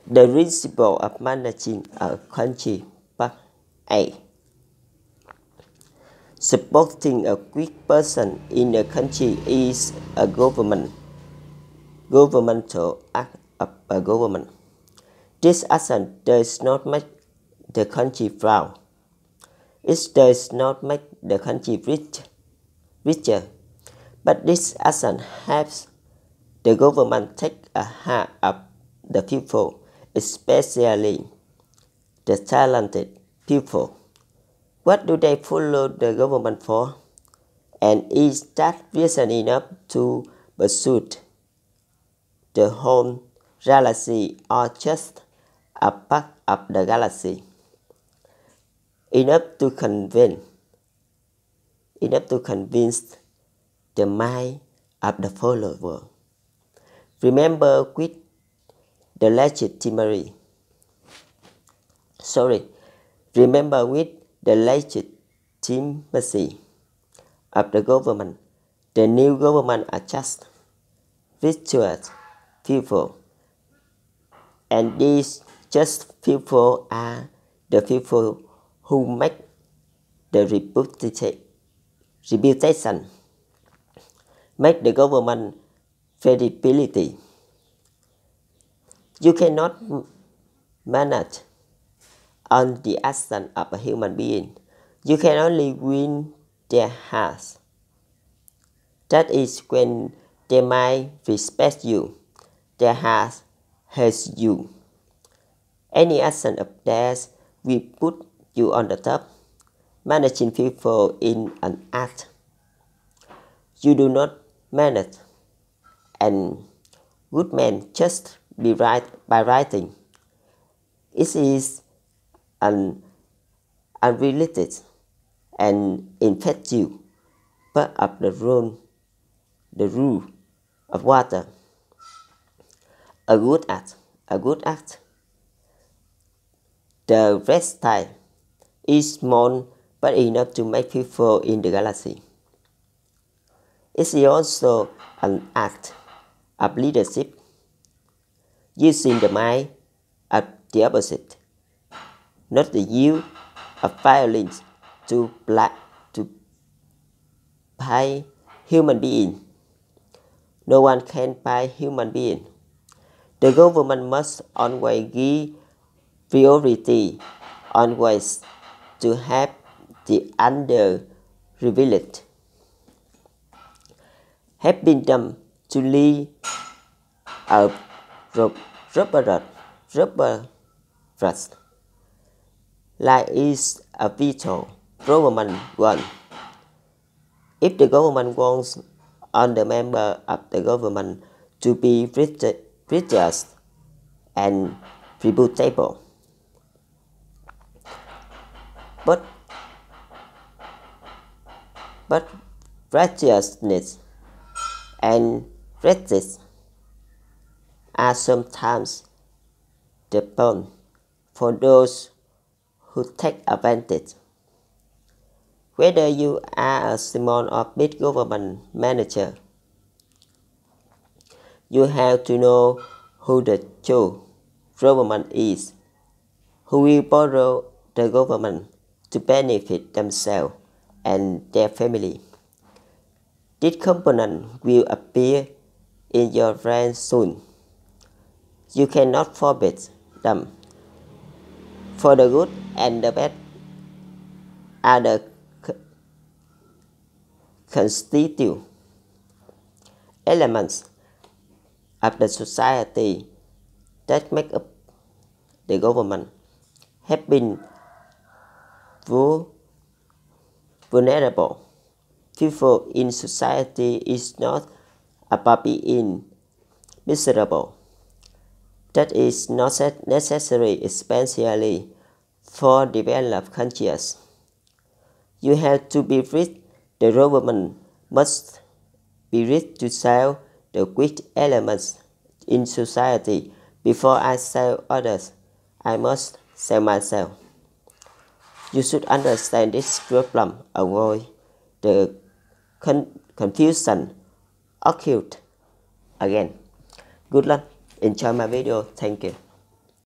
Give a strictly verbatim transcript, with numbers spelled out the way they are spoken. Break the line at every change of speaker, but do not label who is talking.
The principle of managing a country. Part A. Supporting a weak person in a country is a government governmental act of a government. This action does not make the country proud. It does not make the country rich, richer, but this action helps the government take a hand of the people, especially the talented people. What do they follow the government for? And is that reason enough to pursue the whole galaxy or just a part of the galaxy? Enough to convince, enough to convince the mind of the follower. Remember with the legitimacy. Sorry, remember with the legitimacy of the government. The new government are just virtuous people, and these just people are the people who make the reputation, make the government credibility. You cannot manage on the action of a human being. You can only win their hearts. That is when they might respect you, their hearts hates you. Any action of theirs will put you on the top. Managing people in an act. You do not manage and good man just be right by writing. It is an unrelated and effective part of the rule, the rule of water. A good act, a good act. The rest time is small but enough to make people in the galaxy. It is also an act of leadership, using the mind of the opposite, not the use of violence to black to buy human being. No one can buy human being. The government must always give priority, always to help the underprivileged, helping them to live a proper life is a vital government one. If the government wants all the members of the government to be righteous and reputable, but but righteousness and justice are sometimes the bond for those who take advantage. Whether you are a small or big government manager, you have to know who the true government is, who will borrow the government to benefit themselves and their family. This component will appear in your brain soon. You cannot forbid them. For the good and the bad are the constituent elements of the society that make up the government. Have been vulnerable people in society is not about being miserable. That is not necessary, especially for developed countries. You have to be rich. The government must be rich to sell the weak elements in society. Before I sell others, I must sell myself. You should understand this problem. Avoid the con confusion occurred again. Good luck. Enjoy my video. Thank you.